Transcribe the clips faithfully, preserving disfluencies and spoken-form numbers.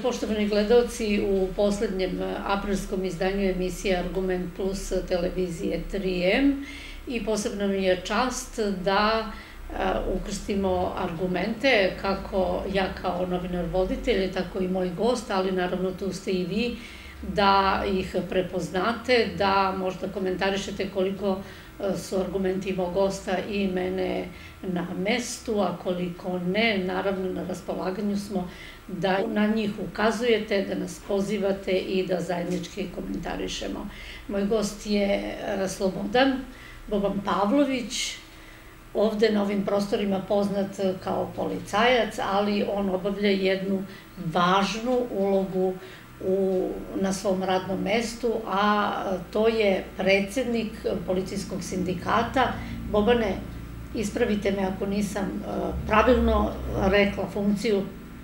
poštovani gledalci, u poslednjem aprilskom izdanju emisije Argument plus televizije tri em i posebno mi je čast da ukrstimo argumente, kako ja kao novinar voditelj, tako i moj gost, ali naravno tu ste i vi, da ih prepoznate, da možda komentarišete koliko su argumenti mog gosta i mene na mestu, a koliko ne, naravno na raspolaganju smo da na njih ukazujete, da nas pozivate i da zajednički komentarišemo. Moj gost je Slobodan Boban Pavlović, ovde na ovim prostorima poznat kao policajac, ali on obavlja jednu važnu ulogu na svom radnom mestu, a to je predsednik policijskog sindikata. Bobane, ispravite me ako nisam pravilno rekla funkciju.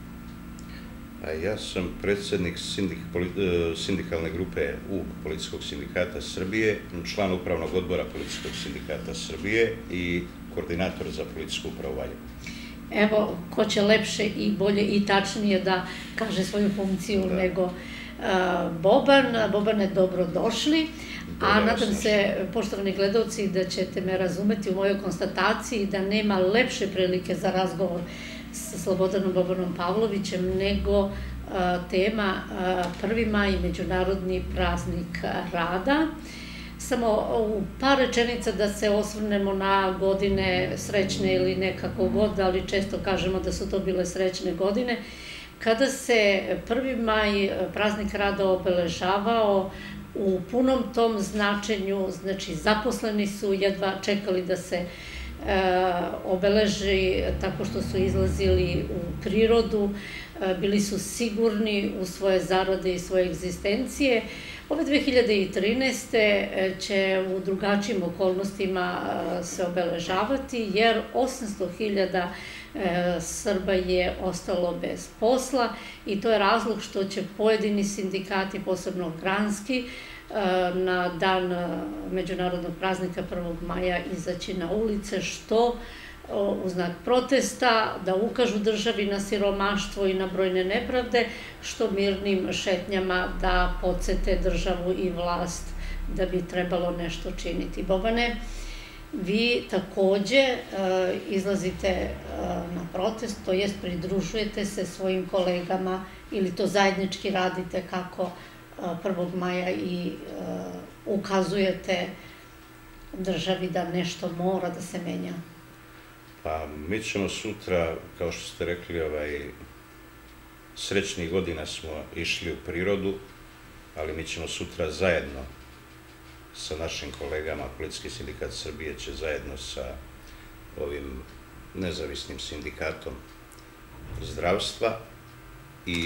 Ja sam predsednik sindikalne grupe U Policijskog sindikata Srbije, član upravnog odbora Policijskog sindikata Srbije i koordinator za policijsku upravu Valjevo. Evo, ko će lepše i bolje i tačnije da kaže svoju funkciju nego Boban. Bobane, dobrodošli. A nadam se, poštovani gledalci, da ćete me razumeti u mojoj konstataciji da nema lepše prilike za razgovor sa Slobodanom Bobanom Pavlovićem nego tema prvi maj, Međunarodni praznik rada. Samo u par rečenica da se osvrnemo na godine srećne ili nekako god, ali često kažemo da su to bile srećne godine. Kada se prvi maj, praznik rada, obeležavao u punom tom značenju, znači zaposleni su jedva čekali da se obeleži tako što su izlazili u prirodu, bili su sigurni u svoje zarade i svoje egzistencije. Ove dve hiljade trinaeste. će u drugačijim okolnostima se obeležavati, jer osamsto hiljada Srba je ostalo bez posla i to je razlog što će pojedini sindikati, posebno granski, na dan Međunarodnog praznika prvog maja izaći na ulice, što u znak protesta, da ukažu državi na siromaštvo i na brojne nepravde, što mirnim šetnjama da podsete državu i vlast da bi trebalo nešto činiti. Bobane, vi takođe izlazite na protest, to jest pridružujete se svojim kolegama ili to zajednički radite kako prvog maja i ukazujete državi da nešto mora da se menja? Pa, mi ćemo sutra, kao što ste rekli, srećnih godina smo išli u prirodu, ali mi ćemo sutra zajedno sa našim kolegama, Policijski sindikat Srbije će zajedno sa ovim nezavisnim sindikatom zdravstva i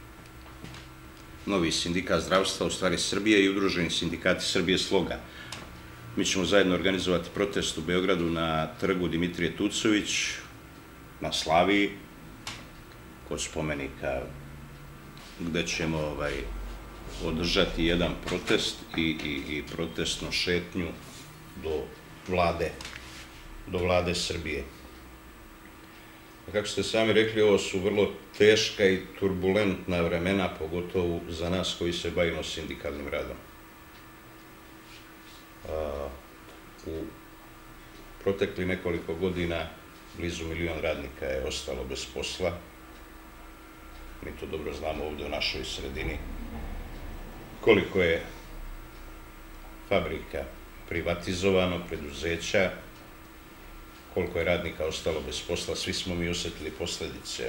novi sindikat zdravstva, u stvari Srbije, i udruženi sindikati Srbije Sloga. Mi ćemo zajedno organizovati protest u Beogradu na trgu Dimitrije Tucović, na Slaviji, kod spomenika, gde ćemo održati jedan protest i protestnu šetnju do vlade, do vlade Srbije. Kako ste sami rekli, ovo su vrlo teška i turbulentna vremena, pogotovo za nas koji se bavimo sindikalnim radom. U protekli nekoliko godina blizu milion radnika je ostalo bez posla. Mi to dobro znamo ovde u našoj sredini. Koliko je fabrika privatizovano, preduzeća, koliko je radnika ostalo bez posla, svi smo mi osetili posledice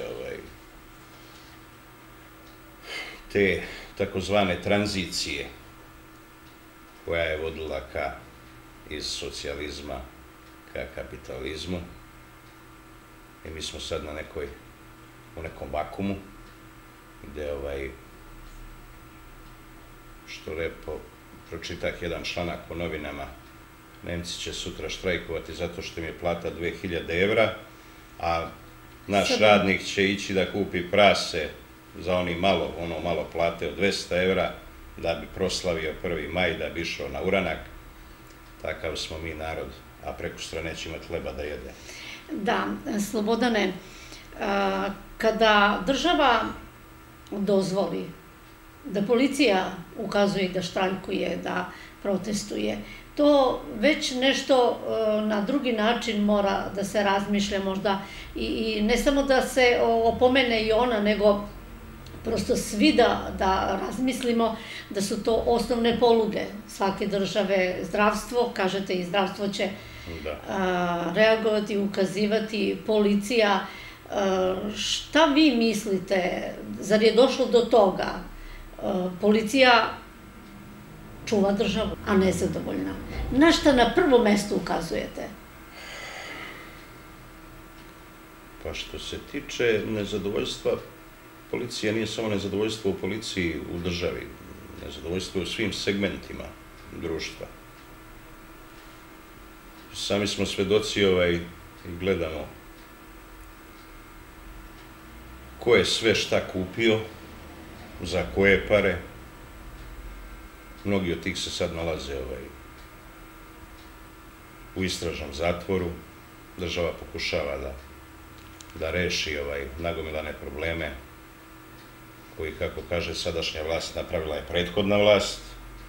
te takozvane tranzicije koja je vodila ka iz socijalizma ka kapitalizmu. I mi smo sad na nekoj, u nekom vakumu, gde što lepo pročitah jedan članak u novinama, Nemci će sutra štrajkovati zato što im je plata dve hiljade evra, a naš radnik će ići da kupi prase za oni malo, ono malo plate od dvesta evra, da bi proslavio prvi maj, da bi išao na uranak. Takav smo mi narod, a prekustra neće imati hleba da jede. Da, Slobodane, kada država dozvoli da policija ukazuje da štrajkuje, da protestuje. To već nešto na drugi način mora da se razmišlja možda i ne samo da se opomene i ona, nego prosto svi da razmislimo da su to osnovne poluge svake države. Zdravstvo, kažete i zdravstvo će reagovati, ukazivati, policija. Šta vi mislite, zar je došlo do toga? Policija čuva državu, a nezadovoljna. Na šta na prvo mesto ukazujete? Pa što se tiče nezadovoljstva, policija nije samo nezadovoljstvo u policiji u državi, nezadovoljstvo u svim segmentima društva. Sami smo svedoci i gledamo ko je sve šta kupio, za koje pare. Mnogi od tih se sad nalaze u istražnom zatvoru. Država pokušava da reši nagomilane probleme koji, kako kaže sadašnja vlast, napravila je prethodna vlast.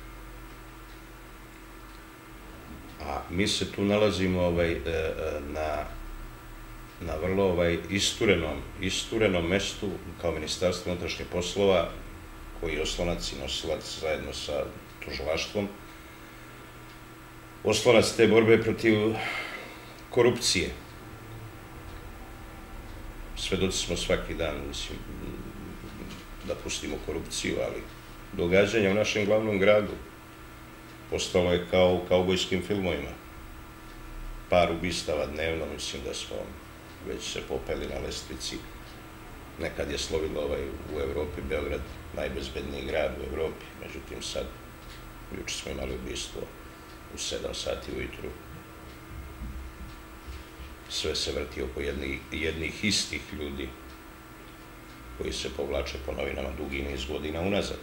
A mi se tu nalazimo na vrlo isturenom mestu kao Ministarstvo unutrašnjih poslova, koji je oslonac i nosilac zajedno sa tužilaštvom, oslonac te borbe protiv korupcije. Svedoci smo svaki dan, mislim, da pustimo korupciju, ali događanja u našem glavnom gradu postalo je kao u kaubojskim filmovima. Par ubistava dnevno, mislim da smo već se popeli na lestvici. Nekad je slovilo u Evropi Beograd najbezbedniji grad u Evropi, međutim sad, juče smo imali ubistvo u sedam sati ujutru. Sve se vrti oko jednih istih ljudi koji se povlače po novinama dugi niz godina unazad.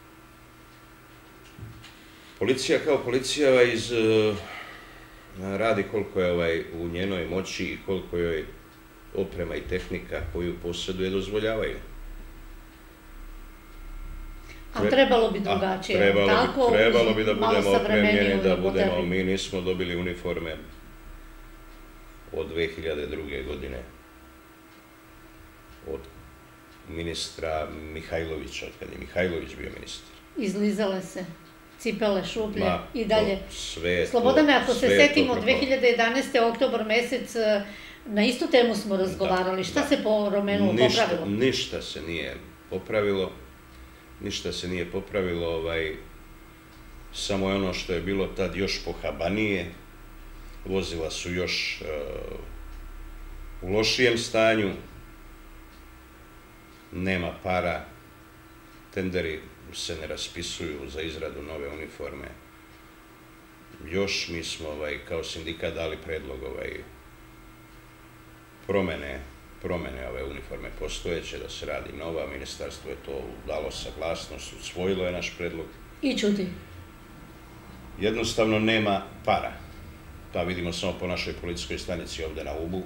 Policija kao policija radi koliko je u njenoj moći i koliko joj oprema i tehnika koju posjeduje dozvoljavaju. A trebalo bi drugačije, tako? Trebalo bi da budemo opremljeni, da budemo, mi nismo dobili uniforme od dve hiljade druge. godine, od ministra Mihajlovića, od kada je Mihajlović bio ministar. Izlizale se, cipele, šuplje i dalje. Sve to, Slobodane, ako se setimo, dve hiljade jedanaeste. oktobar mesec, na istu temu smo razgovarali. Šta se po Romenu popravilo? Ništa se nije popravilo. Ništa se nije popravilo. Samo je ono što je bilo tad još pohabanije. Vozila su još u lošijem stanju. Nema para. Tenderi se ne raspisuju za izradu nove uniforme. Još mi smo kao sindikat dali predlog promene promene ove uniforme postojeće, da se radi nova. Ministarstvo je to dalo saglasnost, usvojilo je naš predlog. I čuti? Jednostavno nema para. Pa vidimo samo po našoj policijskoj stanici ovde na Ubu.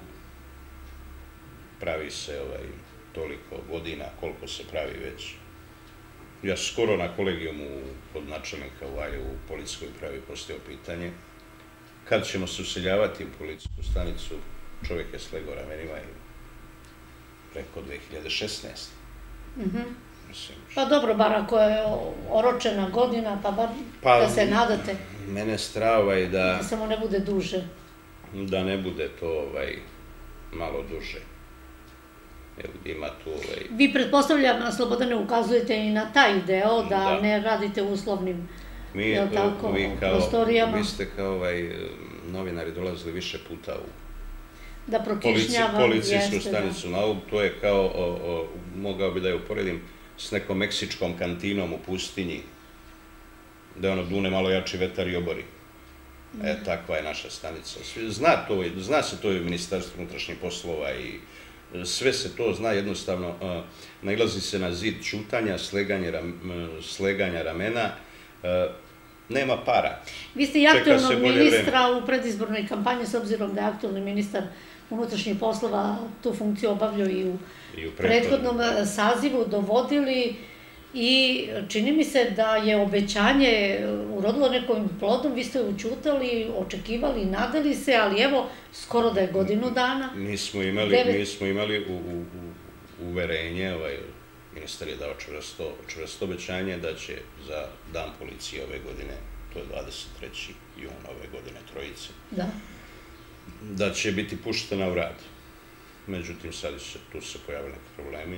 Pravi se toliko godina koliko se pravi već. Ja skoro na kolegijumu kod načelnika u Valjevu u policijskoj upravi postavio pitanje kad ćemo se useljavati u policijsku stanicu. Čovjek je slegao ramenima i rekao dve hiljade šesnaeste. Pa dobro, bar ako je oročena godina, pa bar da se nadate. Mene strava je da... Da samo ne bude duže. Da ne bude to malo duže. Ima tu... Vi, pretpostavljam, Slobodane, ukazujete i na taj deo, da ne radite u uslovnim prostorijama. Vi ste kao novinari dolazili više puta u da prokišnjava, policijsku stanicu na Ub, to je kao, mogao bi da je uporedim s nekom meksičkom kantinom u pustinji, da ono dune malo jači vetar i obori. E, takva je naša stanica. Zna se to i u Ministarstvu unutrašnjih poslova i sve se to zna, jednostavno nailazi se na zid ćutanja, sleganja ramena, nema para. Vi ste i aktualnog ministra u predizbornoj kampanji, s obzirom da je aktualni ministar unutrašnjih poslova tu funkciju obavljao i u prethodnom sazivu, dovodili i čini mi se da je obećanje urodilo nekom plodom, vi ste učutali, očekivali, nadali se, ali evo, skoro da je godinu dana. Mi smo imali uverenje, ministar je dao čvrsto obećanje da će za dan policije ove godine, to je dvadeset treći jun ove godine, trojice, da će biti puštena u rad. Međutim, sad tu se pojavili neki problemi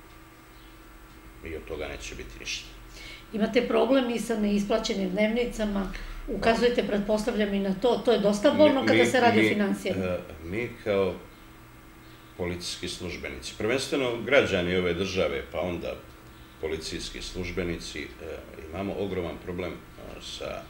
i od toga neće biti ništa. Imate problem i sa neisplaćenim dnevnicama, ukazujete, pretpostavljam, i na to, to je dosta bolno kada se radi o financijama. Mi kao policijski službenici, prvenstveno građani ove države, pa onda policijski službenici, imamo ogroman problem sa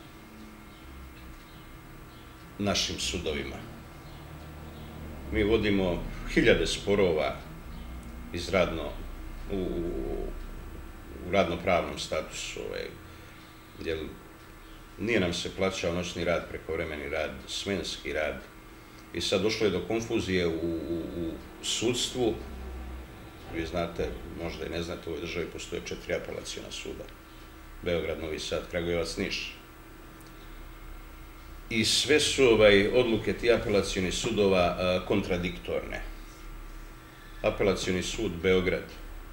našim sudovima. Mi vodimo hiljade sporova iz radno, u radno-pravnom statusu, jer nije nam se plaćao noćni rad, prekovremeni rad, smenski rad, i sad došlo je do konfuzije u sudstvu. Vi znate, možda i ne znate, u ovoj državi postoje četiri apelaciona suda. Beograd, Novi Sad, Kragujevac, Niš. I sve su odluke ti apelacioni sudova kontradiktorne. Apelacioni sud Beograd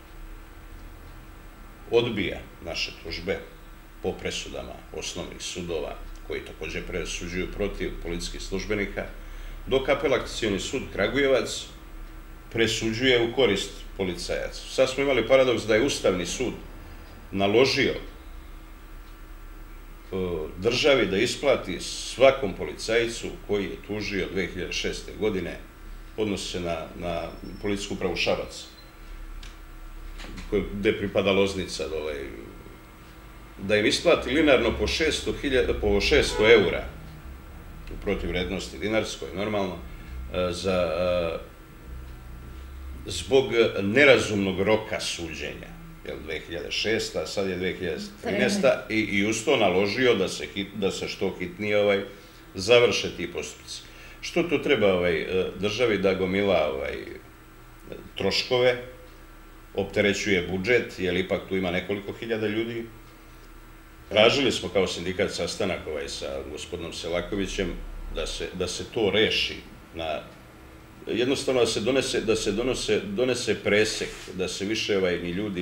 odbija naše tužbe po presudama osnovnih sudova, koji također presuđuju protiv policijskih službenika, dok apelacioni sud Kragujevac presuđuje u korist policajaca. Sad smo imali paradoks da je Ustavni sud naložio državi da isplati svakom policajcu koji je tužio dve hiljade šeste. godine, odnosi se na policijsku upravu Šabac, gde pripada Loznica, da im isplati linarno po šesto eura, u protivvrednosti dinarskoj, normalno, zbog nerazumnog roka suđenja. dve hiljade šesta. sad je dve hiljade trinaesta. i uz to naložio da se što hitnije završe ti postupci. Što tu treba državi da gomila troškove, opterećuje budžet, jer ipak tu ima nekoliko hiljada ljudi. Tražili smo kao sindikat sastanak sa gospodinom Selakovićem da se to reši, jednostavno da se donese presek, da se više ni ljudi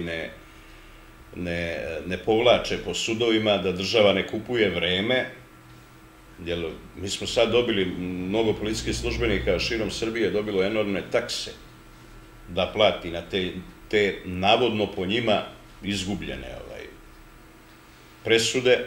ne povlače po sudovima, da država ne kupuje vreme, jer mi smo sad dobili, mnogo policijskih službenika širom Srbije dobilo enormne takse da plati na te navodno po njima izgubljene presude.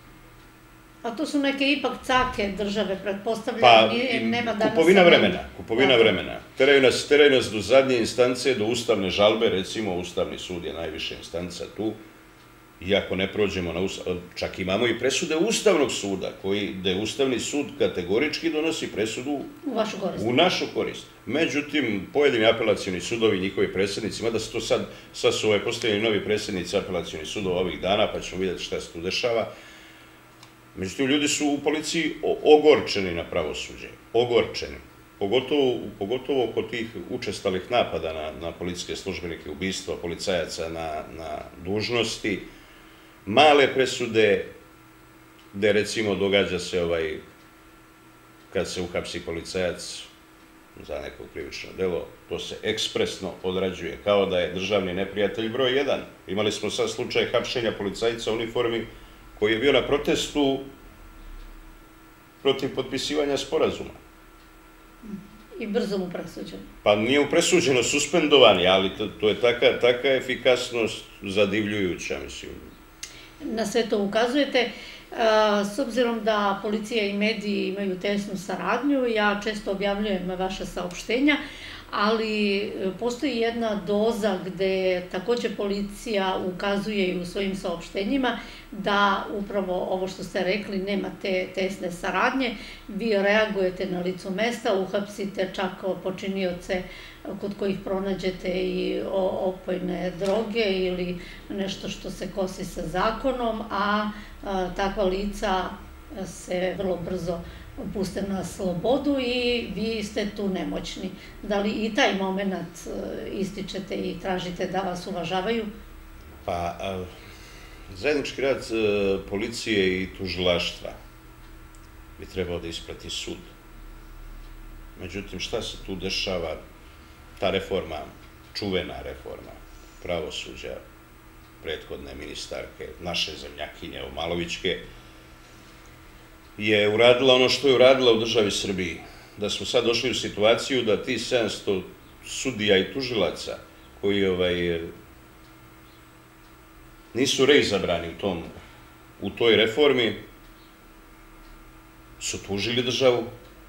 A to su neke ipak cake države, pretpostavljam, nema danas... Kupovina vremena, kupovina vremena. Teraju nas do zadnje instance, do ustavne žalbe, recimo Ustavni sud je najviša instanca tu, i ako ne prođemo na ustavni, čak imamo i presude Ustavnog suda, gde Ustavni sud kategorički donosi presudu u našu korist. Međutim, pojedini apelacioni sudovi, njihovi predsjednici, mada se to sad, sad su postavljeni novi predsjednici apelacionih sudova ovih dana, pa ćemo vidjeti šta se tu dešava. Međutim, ljudi su u policiji ogorčeni na pravosuđe, ogorčeni. Pogotovo kod tih učestalih napada na policijske službenike, ubistva policajaca na dužnosti, male presude, gde recimo događa se kad se uhapsi policajac za neko krivično delo, to se ekspresno odrađuje, kao da je državni neprijatelj broj jedan. Imali smo sad slučaj hapšenja policajca u uniformi koji je bio na protestu protiv potpisivanja sporazuma. I brzo mu presuđeno. Pa nije mu presuđeno, suspendovan je, ali to je taka efikasnost zadivljujuća, mislim. Na sve to ukazujete. S obzirom da policija i mediji imaju tesnu saradnju, ja često objavljujem vaša saopštenja, ali postoji jedna doza gde također policija ukazuje i u svojim saopštenjima da upravo ovo što ste rekli, nema te tesne saradnje, vi reagujete na licu mesta, uhapsite čak počinioce kod kojih pronađete i opojne droge ili nešto što se kosi sa zakonom, a takva lica se vrlo brzo puste na slobodu i vi ste tu nemoćni. Da li i taj moment ističete i tražite da vas uvažavaju? Pa, zajednički rad policije i tužilaštva bi trebao da isprati sud. Međutim, šta se tu dešava? Ta reforma, čuvena reforma pravosuđa, prethodne ministarke, naše zemljakinje Omalovićke, je uradila ono što je uradila u državi Srbiji. Da smo sad došli u situaciju da ti sedamsto sudija i tužilaca koji nisu reizabrani u toj reformi su tužili državu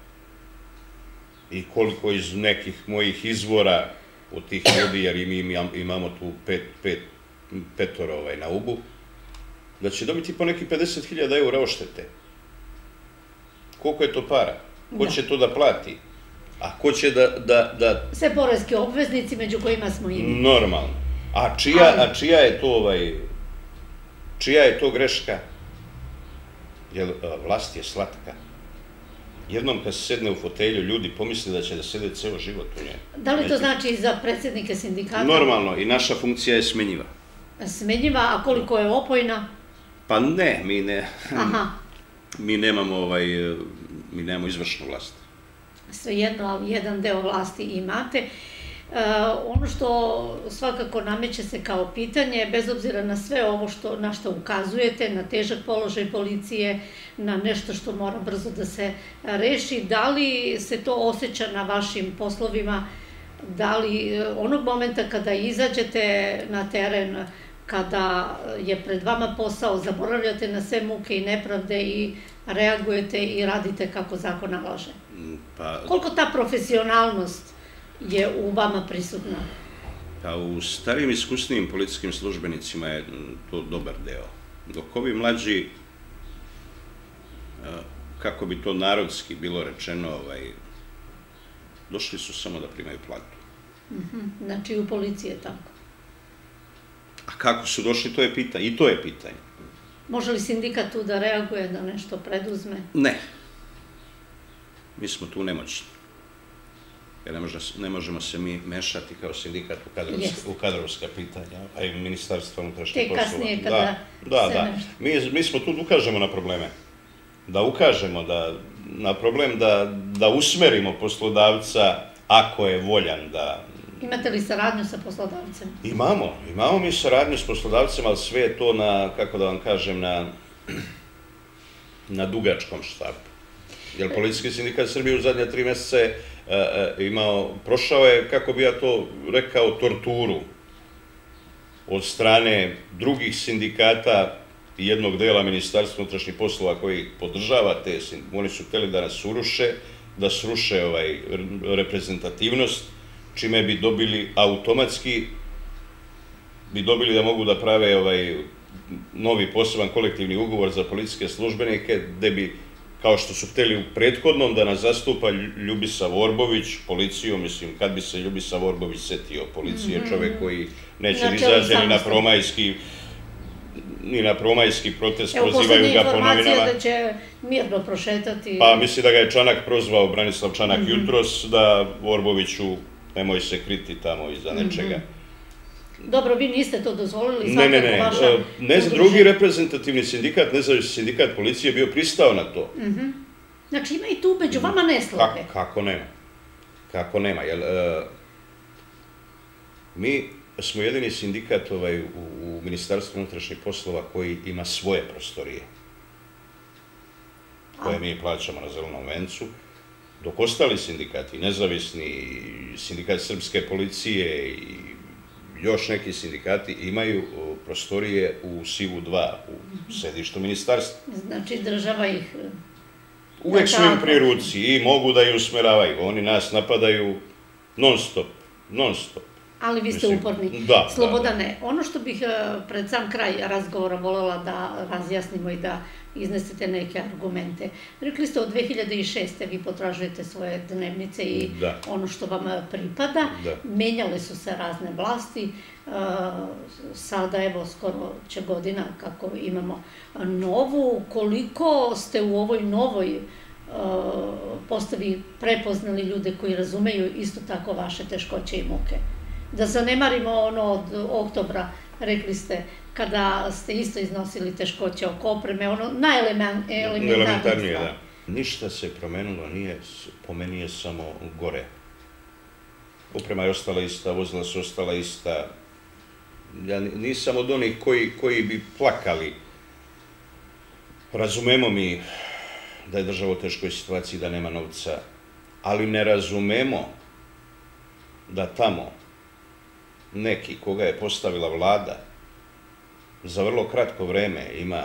i koliko iz nekih mojih izvora od tih ljudi, jer mi imamo tu petoro na ubu, da će dobiti po nekih pedeset hiljada eura oštete. Koliko je to para? Ko će to da plati? A ko će da... Sve poreski obveznici, među kojima smo i mi. Normalno. A čija je to čija je to greška? Jer vlast je slatka. Jednom kad se sedne u fotelju, ljudi pomisle da će da sede ceo život u njoj. Da li to znači i za predsjednike sindikata? Normalno, i naša funkcija je smenjiva. Smenjiva, a koliko je opojna? Pa ne, mi ne. Mi nemamo mi nemamo izvršnu vlast. Svejedno, ali jedan deo vlasti imate. Ono što svakako nameće se kao pitanje, bez obzira na sve ovo na što ukazujete, na težak položaj policije, na nešto što mora brzo da se reši, da li se to osjeća na vašim poslovima, da li onog momenta kada izađete na teren, kada je pred vama posao, zaboravljate na sve muke i nepravde i reagujete i radite kako zakon nalaže? Koliko ta profesionalnost je u vama prisutna? Pa u starijim iskusnijim policijskim službenicima je to dobar deo. Dok ovi mlađi, kako bi to narodski bilo rečeno, došli su samo da primaju platu. Znači u policiji je tako. A kako su došli, to je pitanje. I to je pitanje. Može li sindikat tu da reaguje, da nešto preduzme? Ne. Mi smo tu nemoćni. Jer ne možemo se mi mešati kao sindikat u kadrovska pitanja, a i ministarstvo unutrašnjih poslova. Te kasnije kada se nešto... Mi smo tu da ukažemo na probleme. Da ukažemo na problem, da usmerimo poslodavca ako je voljan da... Imate li saradnju sa poslodavcem? Imamo. Imamo mi saradnju s poslodavcem, ali sve je to na, kako da vam kažem, na dugačkom štapu. Jer Policijski sindikat Srbije u zadnje tri meseca je imao, prošao je, kako bi ja to rekao, torturu od strane drugih sindikata i jednog dela Ministarstva unutrašnjih poslova koji podržava te, oni su hteli da nas uruše, da sruše reprezentativnost, čime bi dobili automatski, bi dobili da mogu da prave novi poseban kolektivni ugovor za policijske službenike, gde bi, kao što su hteli u prethodnom, da nas zastupa Ljubisa Vorbović, policiju, mislim, kad bi se Ljubisa Vorbović setio policije, čovek koji neće da izađe ni na promajski ni na promajski protest, prozivaju ga po novinama. Evo, poslednja informacija da će mirno prošetati. Pa, misli da ga je Čanak prozvao, Branislav Čanak jutros, da Vorboviću nemoj se kriti tamo iza nečega. Dobro, vi niste to dozvolili? Ne, ne, ne. Ne, drugi reprezentativni sindikat, nezavisni sindikat policije bio pristao na to. Znači ima i tu među vama neslage? Kako nema. Kako nema. Mi smo jedini sindikat u Ministarstvu unutrašnjih poslova koji ima svoje prostorije, koje mi plaćamo na Zelenom vencu, dok ostali sindikati, nezavisni, sindikat Srpske policije i još neki sindikati imaju prostorije u Sivu dva, u sedištu ministarstva. Znači država ih... Uvek su im pri ruci i mogu da ih usmeravaju. Oni nas napadaju non stop, non stop. Ali vi ste uporni. Da. Slobodane, ono što bih pred sam kraj razgovora voljela da razjasnimo i da iznesete neke argumente. Rekli ste od dve hiljade šeste. vi potražujete svoje dnevnice i ono što vam pripada. Menjale su se razne vlasti. Sada, evo, skoro će godina kako imamo novu. Koliko ste u ovoj novoj postavi, prepoznali ljude koji razumeju isto tako vaše teškoće i muke. Da zanemarimo ono od oktobra, rekli ste, kada ste isto iznosili teškoće oko opreme, ono najelementarnije stvari. Ništa se promenilo nije, po meni je samo gore. Oprema je ostala ista, vozila su ostala ista. Ja nisam od onih koji bi plakali. Razumemo mi da je država u teškoj situaciji, da nema novca, ali ne razumemo da tamo neki koga je postavila vlada za vrlo kratko vreme ima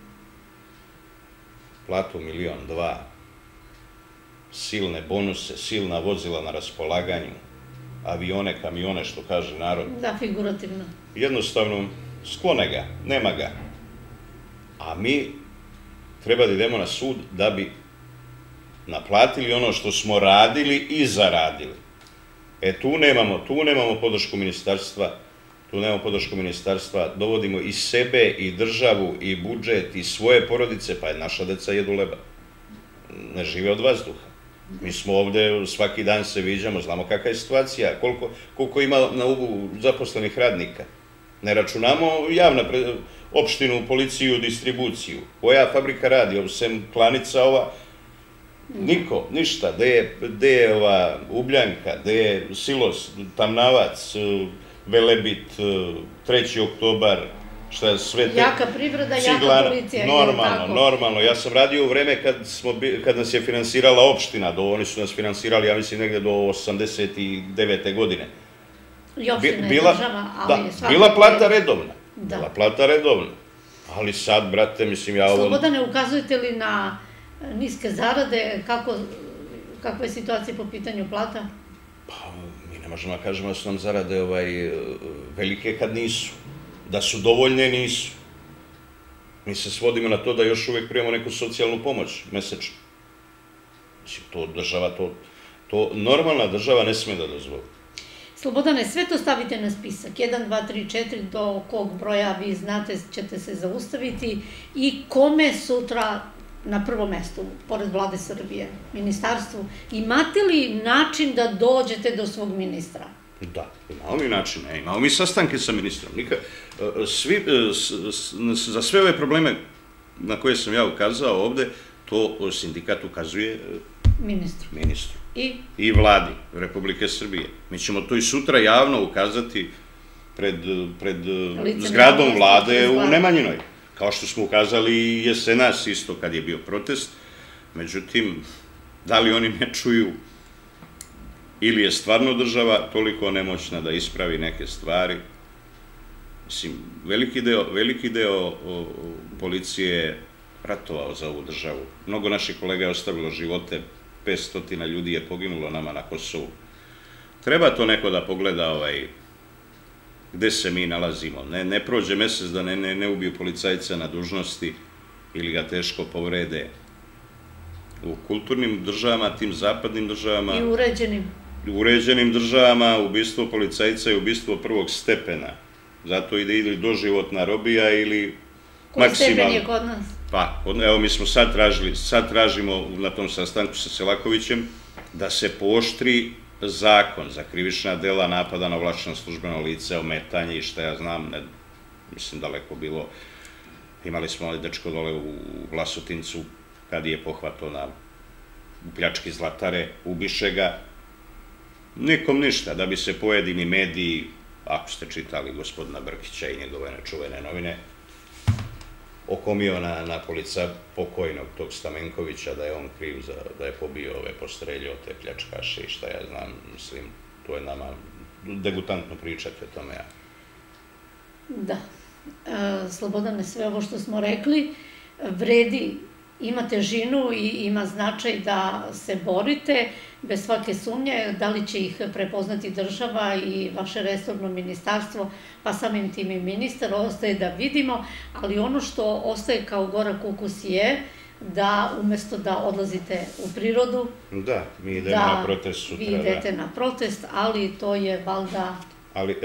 platu milion, dva, silne bonuse, silna vozila na raspolaganju, avione, kamione, što kaže narod. Da, figurativno. Jednostavno, sklone ga, nema ga. A mi treba da idemo na sud da bi naplatili ono što smo radili i zaradili. E, tu nemamo, tu nemamo podršku ministarstva, tu nemamo podršku ministarstva, dovodimo i sebe, i državu, i budžet, i svoje porodice, pa je naša deca jedu leba. Ne žive od vazduha. Mi smo ovde, svaki dan se viđamo, znamo kakva je situacija, koliko ima na ugu zaposlenih radnika. Ne računamo javna opštinu, policiju, distribuciju. Koja fabrika radi, sem klanica ova, niko, ništa. Gde je ova Ubljanka, gde je Silos, Tamnavac, Velebit, treći oktobar, šta je sve te... Jaka privreda, jaka policija. Normalno, normalno. Ja sam radio u vreme kad nas je finansirala opština, oni su nas finansirali, ja mislim, negde do osamdeset devete godine. I opština je država, ali svakako... Bila plata redovna. Bila plata redovna. Ali sad, brate, mislim, ja ovo... Slobodane, ukazujete li na niske zarade, kakva je situacija po pitanju plata? Pa, mi ne možemo da kažemo da su nam zarade velike kad nisu. Da su dovoljne, nisu. Mi se svodimo na to da još uvek primamo neku socijalnu pomoć mesečno. Mislim, to država, to normalna država ne sme da dozvoli. Slobodane, sve to stavite na spisak, jedan, dva, tri, četiri, do kog broja vi znate ćete se zaustaviti i kome sutra na prvom mestu, pored vlade Srbije, ministarstvu, imate li način da dođete do svog ministra? Da, imamo mi način, imamo mi sastanke sa ministrom. Za sve ove probleme na koje sam ja ukazao ovde, to sindikat ukazuje ministru. I? I vladi Republike Srbije. Mi ćemo to i sutra javno ukazati pred zgradom vlade u Nemanjinoj. Kao što smo ukazali i jesenas isto kad je bio protest. Međutim, da li oni ne čuju ili je stvarno država toliko nemoćna da ispravi neke stvari? Mislim, veliki deo policije je ratovao za ovu državu. Mnogo naših kolega je ostavilo živote, petsto ljudi je poginulo nama na Kosovu. Treba to neko da pogleda gde se mi nalazimo. Ne prođe mesec da ne ubiju policajca na dužnosti ili ga teško povrede. U kulturnim državama, tim zapadnim državama... I uređenim. U uređenim državama ubistvo policajca je ubistvo prvog stepena. Zato ide ili doživotna robija ili maksimalno. Koji stepen je kod nas? Pa, evo mi smo sad tražili, sad tražimo na tom sastanku sa Selakovićem da se pooštri zakon za krivična dela napada na ovlašćeno službeno lice, ometanje i šta ja znam, mislim daleko bilo. Imali smo ali dečko dole u Vlasotincu kad je pohvatao na pljački zlatare, ubiše ga. Nikom ništa, da bi se pojedini mediji, ako ste čitali gospodina Brkića i njegove nečuvene novine, okomio na polica pokojnog tog Stamenkovića da je on kriv da je pobio ove, postrelio te pljačkaše i šta ja znam, mislim, to je nama degutantno pričati o tome. Da. Slobodane, sve ovo što smo rekli vredi, ima težinu i ima značaj da se borite, bez svake sumnje, da li će ih prepoznati država i vaše resorno ministarstvo, pa samim tim i ministar, ostaje da vidimo, ali ono što ostaje kao gorak ukus je da umesto da odlazite u prirodu, da mi idemo na protest sutra, vi idete na protest, ali to je valjda... Ali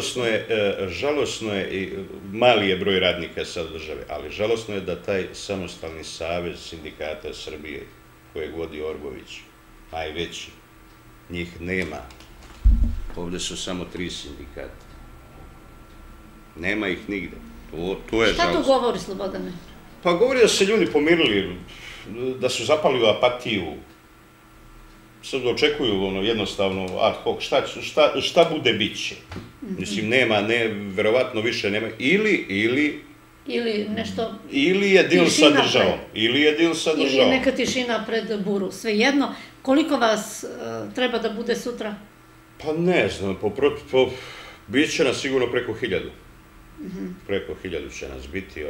žalosno je, mali je broj radnika sad države, ali žalosno je da taj samostalni savez sindikata Srbije kojeg vodi Orgović, najveći, njih nema. Ovde su samo tri sindikata. Nema ih nigde. Šta to govori, Slobodane? Pa govori da se ljudi pomirili, da su zapali u apatiju. Sad očekuju jednostavno ad hoc, šta bude, bit će. Mislim, nema, verovatno više nema. Ili, ili... Ili nešto... Ili je dil sa državom. Ili je dil sa državom. Ili je neka tišina pred buru. Svejedno, koliko vas treba da bude sutra? Pa ne znam, bit će nas sigurno preko hiljadu. Preko hiljadu će nas biti.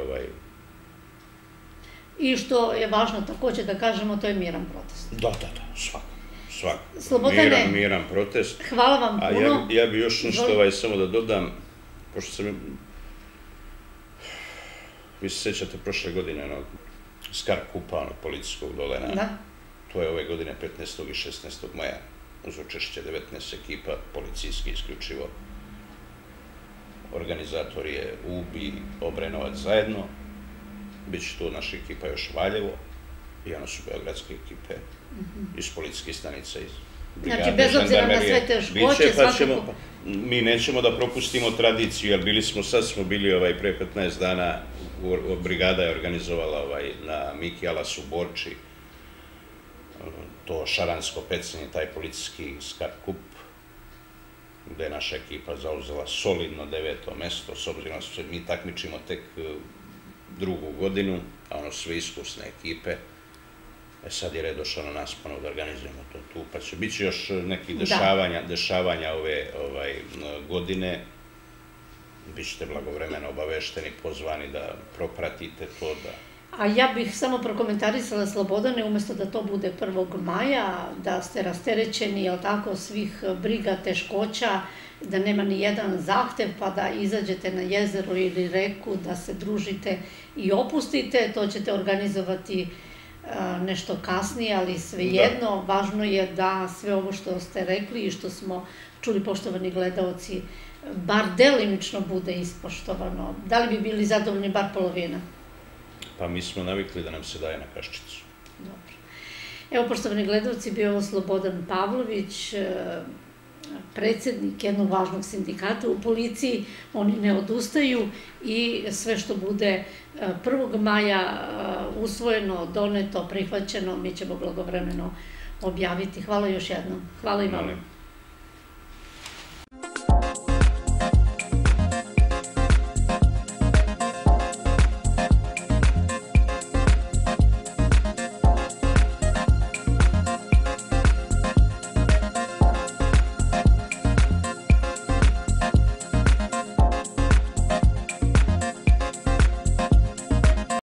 I što je važno takođe da kažemo, to je miran protest. Da, da, da, svako. Svako. Miran, miran protest. Hvala vam puno. A ja bi još nešto samo da dodam, pošto sam... Vi se sećate prošle godine onog Skar kupa, onog policijskog dole na... Da. To je ove godine petnaestog i šesnaestog maja. Uz učešće devetnaest ekipa, policijski isključivo. Organizator je U B I, Obrenovac zajedno. Biće tu naša ekipa još Valjevo. I ono su beogradske ekipe iz policijske stanice, iz brigade, žandarmerije. Znači, bez obzira na sve teškoće, svakako... Mi nećemo da propustimo tradiciju, jer bili smo, sad smo bili pre petnaest dana, brigada je organizovala na Miki Alas u Borči, to šaransko pecanje, taj policijski Skar kup, gde je naša ekipa zauzela solidno deveto mesto, s obzirom da se mi takmičimo tek drugu godinu, a ono sve iskusne ekipe. E sad je red došao na nas ponovo da organizujemo to tu, pa će biti još nekih dešavanja ove godine. Bićete blagovremeno obavešteni, pozvani da propratite to. A ja bih samo prokomentarisala, Slobodane, umesto da to bude prvog maja, da ste rasterećeni, jel tako, svih briga, teškoća, da nema ni jedan zahtev, pa da izađete na jezero ili reku, da se družite i opustite, to ćete organizovati nešto kasnije, ali svejedno, važno je da sve ovo što ste rekli i što smo čuli, poštovani gledaoci, bar delimično bude ispoštovano. Da li bi bili zadovoljni bar polovina? Pa mi smo navikli da nam se daje na kaščicu. Dobro. Evo, poštovani gledaoci, bio ovo Slobodan Pavlović, predsednik jednog važnog sindikata u policiji. Oni ne odustaju i sve što bude prvog maja usvojeno, doneto, prihvaćeno, mi ćemo blagovremeno objaviti. Hvala još jednom. Hvala i vam.